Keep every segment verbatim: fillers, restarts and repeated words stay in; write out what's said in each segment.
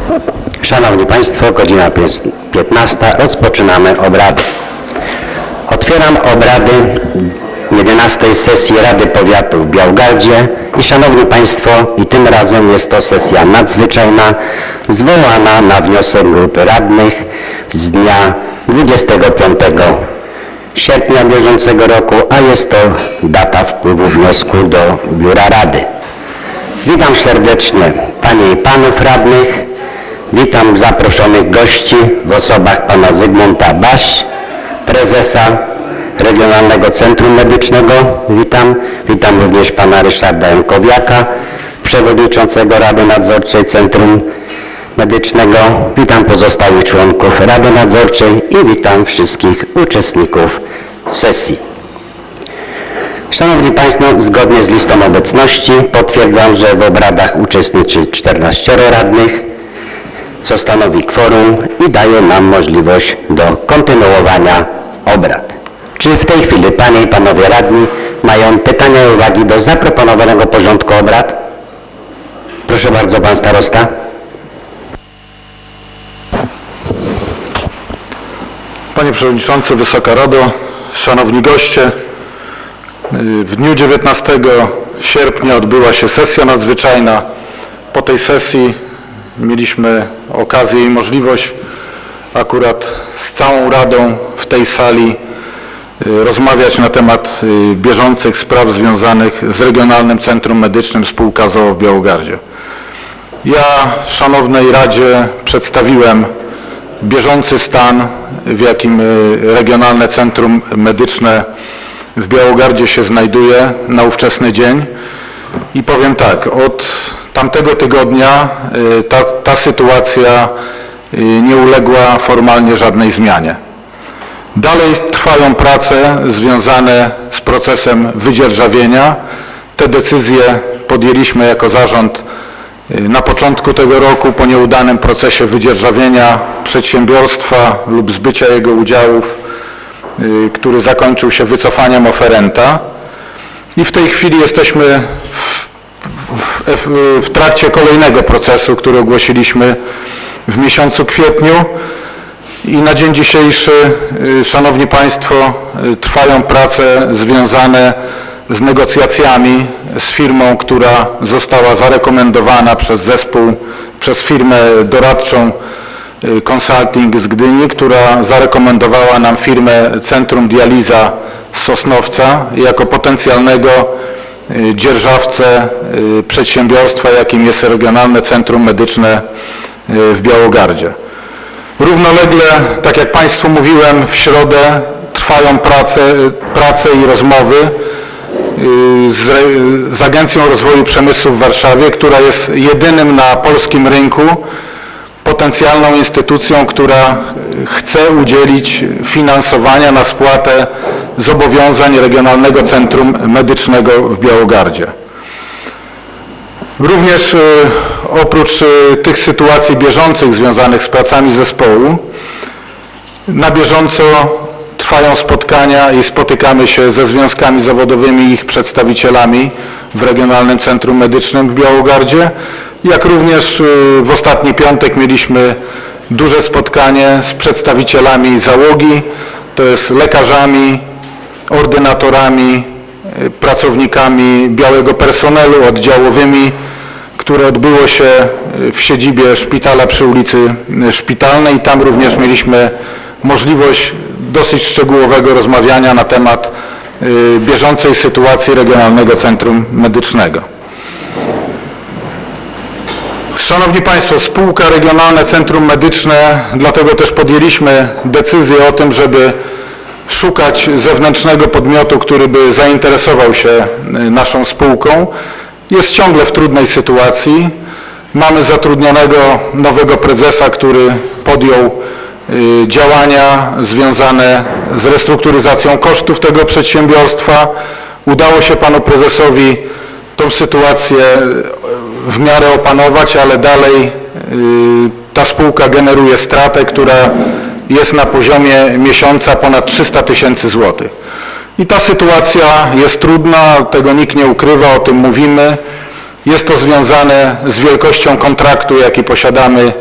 Szanowni Państwo, godzina piętnasta. Rozpoczynamy obrady. Otwieram obrady jedenastej sesji Rady Powiatu w Białogardzie i szanowni Państwo, i tym razem jest to sesja nadzwyczajna zwołana na wniosek grupy radnych z dnia dwudziestego piątego sierpnia bieżącego roku, a jest to data wpływu wniosku do Biura Rady. Witam serdecznie Panie i Panów Radnych, witam zaproszonych gości w osobach Pana Zygmunta Baś, prezesa Regionalnego Centrum Medycznego, witam, witam również Pana Ryszarda Jankowiaka, przewodniczącego Rady Nadzorczej Centrum Medycznego, witam pozostałych członków Rady Nadzorczej i witam wszystkich uczestników sesji. Szanowni Państwo, zgodnie z listą obecności potwierdzam, że w obradach uczestniczy czternaścioro radnych, co stanowi kworum i daje nam możliwość do kontynuowania obrad. Czy w tej chwili Panie i Panowie Radni mają pytania i uwagi do zaproponowanego porządku obrad? Proszę bardzo, Pan Starosta. Panie Przewodniczący, Wysoka Rado, Szanowni Goście, w dniu dziewiętnastego sierpnia odbyła się sesja nadzwyczajna. Po tej sesji mieliśmy okazję i możliwość akurat z całą Radą w tej sali rozmawiać na temat bieżących spraw związanych z Regionalnym Centrum Medycznym spółka z o o w Białogardzie. Ja Szanownej Radzie przedstawiłem bieżący stan, w jakim Regionalne Centrum Medyczne w Białogardzie się znajduje na ówczesny dzień i powiem tak, od tamtego tygodnia ta, ta sytuacja nie uległa formalnie żadnej zmianie. Dalej trwają prace związane z procesem wydzierżawienia. Te decyzje podjęliśmy jako zarząd na początku tego roku po nieudanym procesie wydzierżawienia przedsiębiorstwa lub zbycia jego udziałów, który zakończył się wycofaniem oferenta. I w tej chwili jesteśmy w, w, w trakcie kolejnego procesu, który ogłosiliśmy w miesiącu kwietniu. I na dzień dzisiejszy, Szanowni Państwo, trwają prace związane z negocjacjami z firmą, która została zarekomendowana przez zespół, przez firmę doradczą Consulting z Gdyni, która zarekomendowała nam firmę Centrum Dializa z Sosnowca jako potencjalnego dzierżawcę przedsiębiorstwa, jakim jest Regionalne Centrum Medyczne w Białogardzie. Równolegle, tak jak Państwu mówiłem, w środę trwają prace, prace i rozmowy z, z Agencją Rozwoju Przemysłu w Warszawie, która jest jedynym na polskim rynku potencjalną instytucją, która chce udzielić finansowania na spłatę zobowiązań Regionalnego Centrum Medycznego w Białogardzie. Również oprócz tych sytuacji bieżących związanych z pracami zespołu, na bieżąco trwają spotkania i spotykamy się ze związkami zawodowymi i ich przedstawicielami w Regionalnym Centrum Medycznym w Białogardzie, jak również w ostatni piątek mieliśmy duże spotkanie z przedstawicielami załogi, to jest lekarzami, ordynatorami, pracownikami białego personelu, oddziałowymi, które odbyło się w siedzibie szpitala przy ulicy Szpitalnej i tam również mieliśmy możliwość dosyć szczegółowego rozmawiania na temat bieżącej sytuacji Regionalnego Centrum Medycznego. Szanowni Państwo, spółka Regionalne Centrum Medyczne, dlatego też podjęliśmy decyzję o tym, żeby szukać zewnętrznego podmiotu, który by zainteresował się naszą spółką. Jest ciągle w trudnej sytuacji. Mamy zatrudnionego nowego prezesa, który podjął działania związane z restrukturyzacją kosztów tego przedsiębiorstwa. Udało się panu prezesowi tą sytuację w miarę opanować, ale dalej ta spółka generuje stratę, która jest na poziomie miesiąca ponad trzysta tysięcy złotych. I ta sytuacja jest trudna, tego nikt nie ukrywa, o tym mówimy. Jest to związane z wielkością kontraktu, jaki posiadamy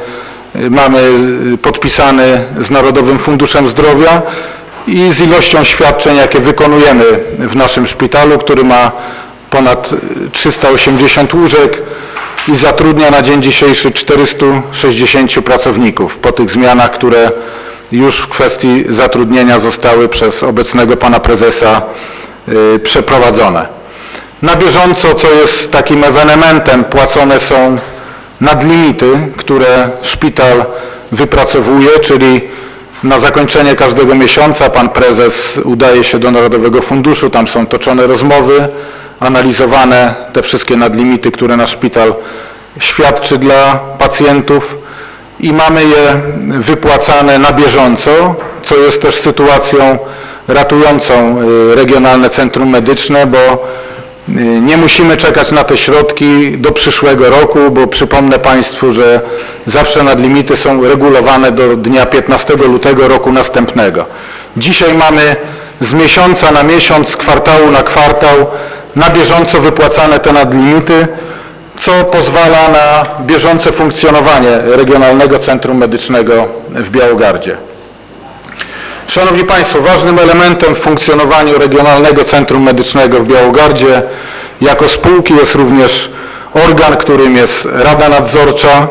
mamy podpisany z Narodowym Funduszem Zdrowia i z ilością świadczeń, jakie wykonujemy w naszym szpitalu, który ma ponad trzysta osiemdziesiąt łóżek i zatrudnia na dzień dzisiejszy czterystu sześćdziesięciu pracowników po tych zmianach, które już w kwestii zatrudnienia zostały przez obecnego pana prezesa y, przeprowadzone. Na bieżąco, co jest takim ewenementem, płacone są nadlimity, które szpital wypracowuje, czyli na zakończenie każdego miesiąca pan prezes udaje się do Narodowego Funduszu, tam są toczone rozmowy, analizowane te wszystkie nadlimity, które nasz szpital świadczy dla pacjentów i mamy je wypłacane na bieżąco, co jest też sytuacją ratującą Regionalne Centrum Medyczne, bo nie musimy czekać na te środki do przyszłego roku, bo przypomnę Państwu, że zawsze nadlimity są regulowane do dnia piętnastego lutego roku następnego. Dzisiaj mamy z miesiąca na miesiąc, z kwartału na kwartał na bieżąco wypłacane te nadlimity, co pozwala na bieżące funkcjonowanie Regionalnego Centrum Medycznego w Białogardzie. Szanowni Państwo, ważnym elementem w funkcjonowaniu Regionalnego Centrum Medycznego w Białogardzie jako spółki jest również organ, którym jest Rada Nadzorcza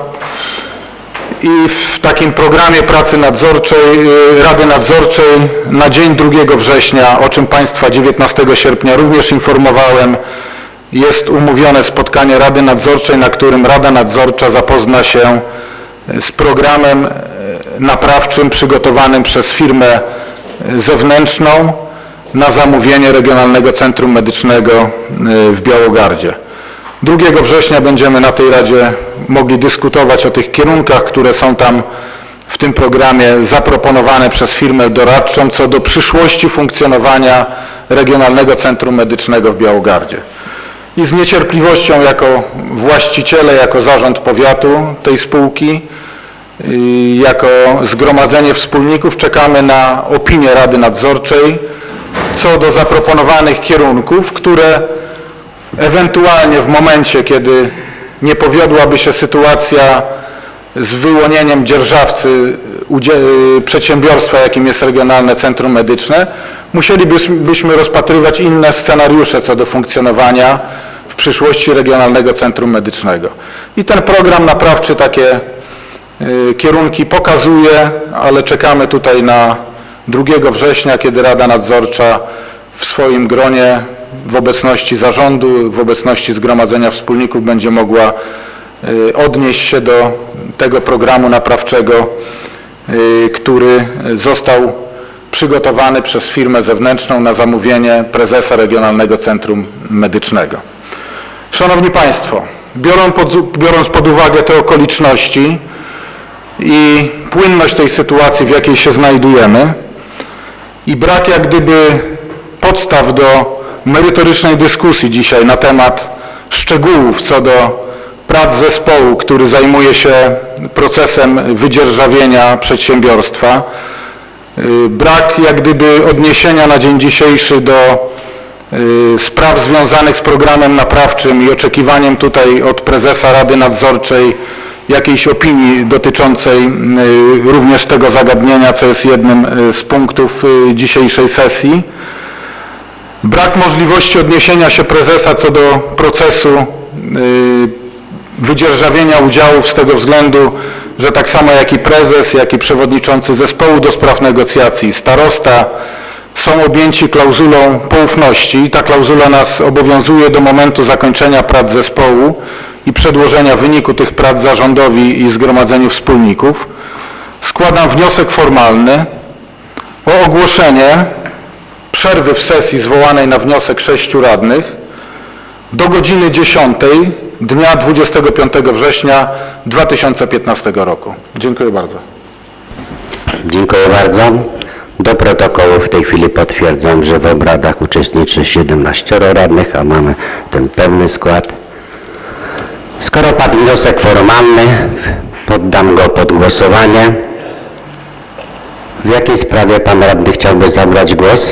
i w takim programie pracy nadzorczej, Rady Nadzorczej na dzień drugiego września, o czym Państwa dziewiętnastego sierpnia również informowałem, jest umówione spotkanie Rady Nadzorczej, na którym Rada Nadzorcza zapozna się z programem naprawczym przygotowanym przez firmę zewnętrzną na zamówienie Regionalnego Centrum Medycznego w Białogardzie. drugiego września będziemy na tej Radzie mogli dyskutować o tych kierunkach, które są tam w tym programie zaproponowane przez firmę doradczą co do przyszłości funkcjonowania Regionalnego Centrum Medycznego w Białogardzie. I z niecierpliwością jako właściciele, jako zarząd powiatu tej spółki, jako zgromadzenie wspólników czekamy na opinię Rady Nadzorczej co do zaproponowanych kierunków, które ewentualnie w momencie, kiedy nie powiodłaby się sytuacja z wyłonieniem dzierżawcy przedsiębiorstwa, jakim jest Regionalne Centrum Medyczne, musielibyśmy rozpatrywać inne scenariusze co do funkcjonowania w przyszłości Regionalnego Centrum Medycznego. I ten program naprawczy takie kierunki pokazuje, ale czekamy tutaj na drugiego września, kiedy Rada Nadzorcza w swoim gronie w obecności zarządu, w obecności zgromadzenia wspólników będzie mogła odnieść się do tego programu naprawczego, który został przygotowany przez firmę zewnętrzną na zamówienie prezesa Regionalnego Centrum Medycznego. Szanowni Państwo, biorąc pod, biorąc pod uwagę te okoliczności i płynność tej sytuacji, w jakiej się znajdujemy i brak jak gdyby podstaw do merytorycznej dyskusji dzisiaj na temat szczegółów co do prac zespołu, który zajmuje się procesem wydzierżawienia przedsiębiorstwa, brak jak gdyby odniesienia na dzień dzisiejszy do spraw związanych z programem naprawczym i oczekiwaniem tutaj od prezesa Rady Nadzorczej jakiejś opinii dotyczącej również tego zagadnienia, co jest jednym z punktów dzisiejszej sesji. Brak możliwości odniesienia się prezesa co do procesu wydzierżawienia udziałów z tego względu, że tak samo jak i prezes, jak i przewodniczący zespołu do spraw negocjacji, starosta są objęci klauzulą poufności i ta klauzula nas obowiązuje do momentu zakończenia prac zespołu i przedłożenia wyniku tych prac zarządowi i zgromadzeniu wspólników. Składam wniosek formalny o ogłoszenie przerwy w sesji zwołanej na wniosek sześciu radnych do godziny dziesiątej dnia dwudziestego piątego września dwa tysiące piętnastego roku. Dziękuję bardzo. Dziękuję bardzo. Do protokołu w tej chwili potwierdzam, że w obradach uczestniczy siedemnaścioro radnych, a mamy ten pełny skład. Skoro padł wniosek formalny, poddam go pod głosowanie. W jakiej sprawie pan radny chciałby zabrać głos?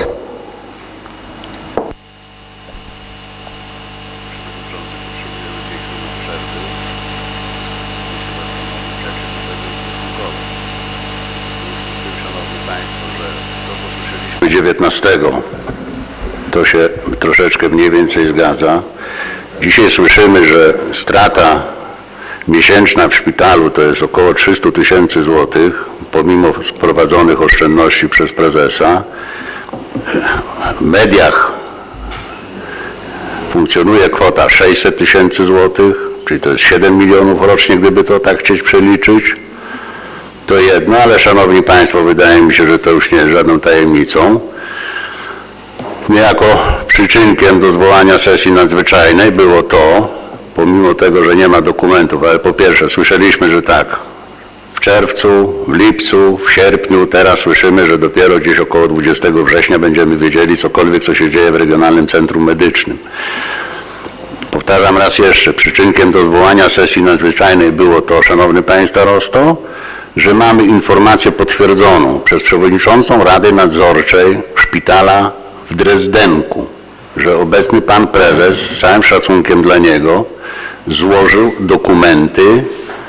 sierpniu dziewiętnastego. To się troszeczkę mniej więcej zgadza. Dzisiaj słyszymy, że strata miesięczna w szpitalu to jest około trzysta tysięcy złotych, pomimo sprowadzonych oszczędności przez prezesa. W mediach funkcjonuje kwota sześćset tysięcy złotych, czyli to jest siedem milionów rocznie, gdyby to tak chcieć przeliczyć. To jedno, ale szanowni państwo, wydaje mi się, że to już nie jest żadną tajemnicą. Niejako przyczynkiem do zwołania sesji nadzwyczajnej było to, pomimo tego, że nie ma dokumentów, ale po pierwsze słyszeliśmy, że tak, w czerwcu, w lipcu, w sierpniu, teraz słyszymy, że dopiero gdzieś około dwudziestego września będziemy wiedzieli cokolwiek, co się dzieje w Regionalnym Centrum Medycznym. Powtarzam raz jeszcze, przyczynkiem do zwołania sesji nadzwyczajnej było to, szanowny panie starosto, że mamy informację potwierdzoną przez przewodniczącą Rady Nadzorczej Szpitala w Drezdenku, że obecny pan prezes, z całym szacunkiem dla niego, złożył dokumenty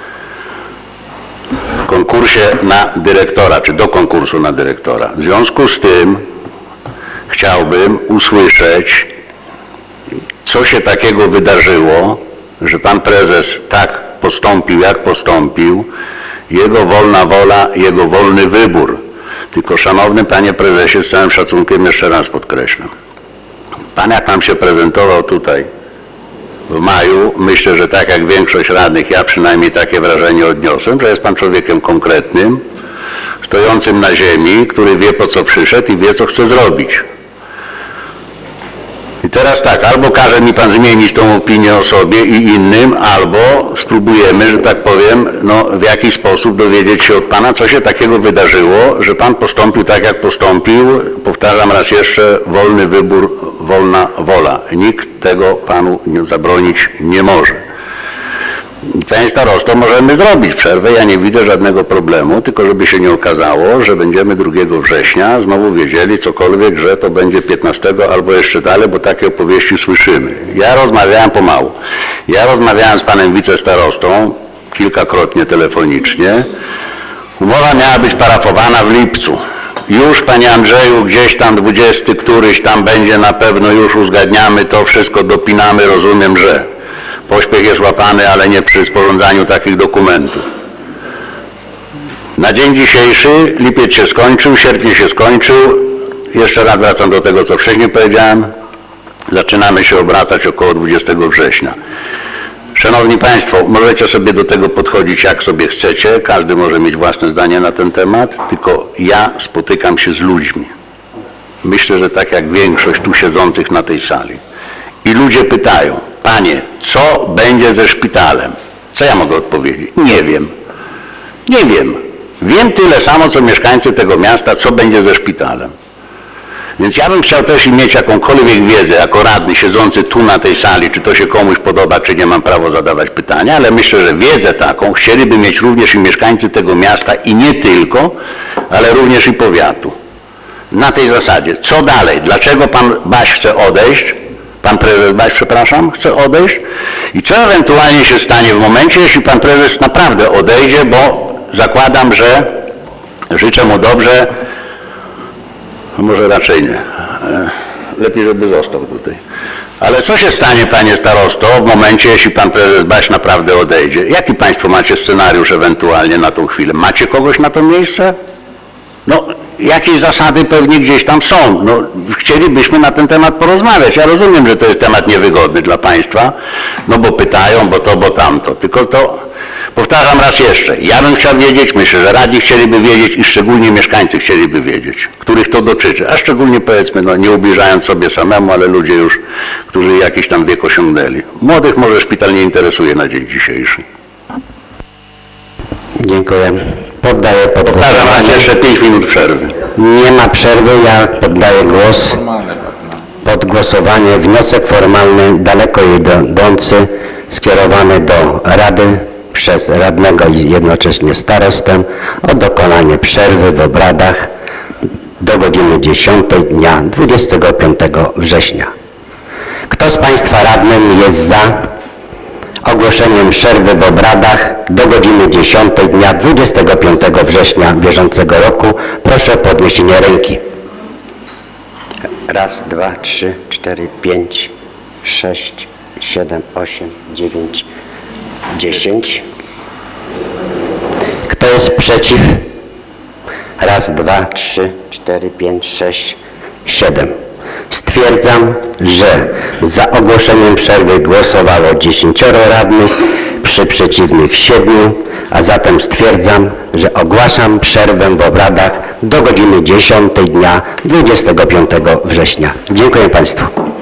w konkursie na dyrektora, czy do konkursu na dyrektora. W związku z tym chciałbym usłyszeć, co się takiego wydarzyło, że pan prezes tak postąpił, jak postąpił, jego wolna wola, jego wolny wybór. Tylko szanowny panie prezesie, z całym szacunkiem jeszcze raz podkreślam. Pan jak nam się prezentował tutaj w maju, myślę, że tak jak większość radnych, ja przynajmniej takie wrażenie odniosłem, że jest pan człowiekiem konkretnym, stojącym na ziemi, który wie, po co przyszedł i wie, co chce zrobić. I teraz tak, albo każe mi pan zmienić tą opinię o sobie i innym, albo spróbujemy, że tak powiem, no, w jakiś sposób dowiedzieć się od pana, co się takiego wydarzyło, że pan postąpił tak, jak postąpił. Powtarzam raz jeszcze, wolny wybór, wolna wola. Nikt tego panu zabronić nie może. Panie starosto, możemy zrobić przerwę, ja nie widzę żadnego problemu, tylko żeby się nie okazało, że będziemy drugiego września znowu wiedzieli cokolwiek, że to będzie piętnastego albo jeszcze dalej, bo takie opowieści słyszymy. Ja rozmawiałem pomału. Ja rozmawiałem z panem wicestarostą kilkakrotnie telefonicznie. Umowa miała być parafowana w lipcu. Już, panie Andrzeju, gdzieś tam dwudziesty któryś tam będzie na pewno, już uzgadniamy to, wszystko dopinamy, rozumiem, że pośpiech jest łapany, ale nie przy sporządzaniu takich dokumentów. Na dzień dzisiejszy lipiec się skończył, sierpień się skończył. Jeszcze raz wracam do tego, co wcześniej powiedziałem. Zaczynamy się obracać około dwudziestego września. Szanowni państwo, możecie sobie do tego podchodzić jak sobie chcecie. Każdy może mieć własne zdanie na ten temat, tylko ja spotykam się z ludźmi. Myślę, że tak jak większość tu siedzących na tej sali. I ludzie pytają, panie, co będzie ze szpitalem? Co ja mogę odpowiedzieć? Nie wiem. Nie wiem. Wiem tyle samo, co mieszkańcy tego miasta, co będzie ze szpitalem. Więc ja bym chciał też mieć jakąkolwiek wiedzę, jako radny siedzący tu na tej sali, czy to się komuś podoba, czy nie mam prawo zadawać pytania, ale myślę, że wiedzę taką chcieliby mieć również i mieszkańcy tego miasta i nie tylko, ale również i powiatu. Na tej zasadzie, co dalej? Dlaczego pan Baś chce odejść? Pan prezes Baś, przepraszam, chce odejść? I co ewentualnie się stanie w momencie, jeśli pan prezes naprawdę odejdzie, bo zakładam, że życzę mu dobrze, może raczej nie. Lepiej, żeby został tutaj. Ale co się stanie, panie starosto, w momencie, jeśli pan prezes Baś naprawdę odejdzie? Jaki państwo macie scenariusz ewentualnie na tą chwilę? Macie kogoś na to miejsce? No, jakieś zasady pewnie gdzieś tam są. No, chcielibyśmy na ten temat porozmawiać. Ja rozumiem, że to jest temat niewygodny dla państwa, no bo pytają, bo to, bo tamto. Tylko to, powtarzam raz jeszcze, ja bym chciał wiedzieć, myślę, że radni chcieliby wiedzieć i szczególnie mieszkańcy chcieliby wiedzieć, których to dotyczy. A szczególnie powiedzmy, no nie ubliżając sobie samemu, ale ludzie już, którzy jakiś tam wiek osiągnęli. Młodych może szpital nie interesuje na dzień dzisiejszy. Dziękuję. Poddaję pod Powtarzam raz jeszcze pięć minut przerwy. Nie ma przerwy, ja poddaję głos. Pod głosowanie wniosek formalny daleko idący skierowany do Rady przez radnego i jednocześnie starostę o dokonanie przerwy w obradach do godziny dziesiątej dnia dwudziestego piątego września. Kto z państwa radnym jest za ogłoszeniem przerwy w obradach do godziny dziesiątej dnia dwudziestego piątego września bieżącego roku? Proszę o podniesienie ręki. Raz, dwa, trzy, cztery, pięć, sześć, siedem, osiem, dziewięć, dziesięć. Kto jest przeciw? Raz, dwa, trzy, cztery, pięć, sześć, siedem. Stwierdzam, że za ogłoszeniem przerwy głosowało dziesięcioro radnych, przy przeciwnych siedmiu, a zatem stwierdzam, że ogłaszam przerwę w obradach do godziny dziesiątej dnia dwudziestego piątego września. Dziękuję Państwu.